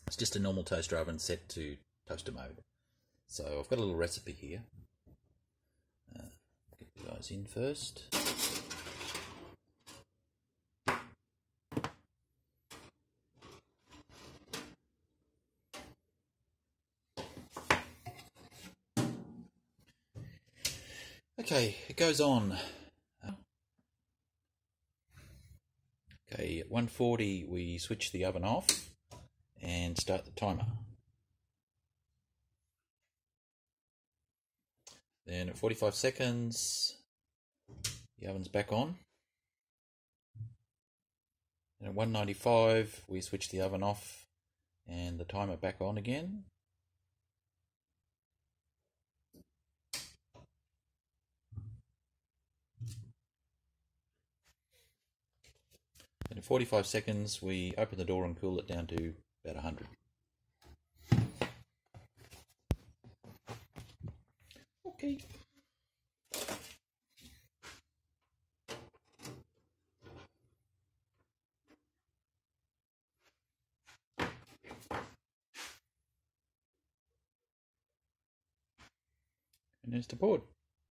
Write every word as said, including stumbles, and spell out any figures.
It's just a normal toaster oven set to toaster mode. So I've got a little recipe here. Uh, get you guys in first. Okay, it goes on. Okay, at one forty we switch the oven off and start the timer. Then at forty-five seconds, the oven's back on. And at one ninety-five we switch the oven off and the timer back on again. And in forty-five seconds we open the door and cool it down to about one hundred. Okay. And there's the board.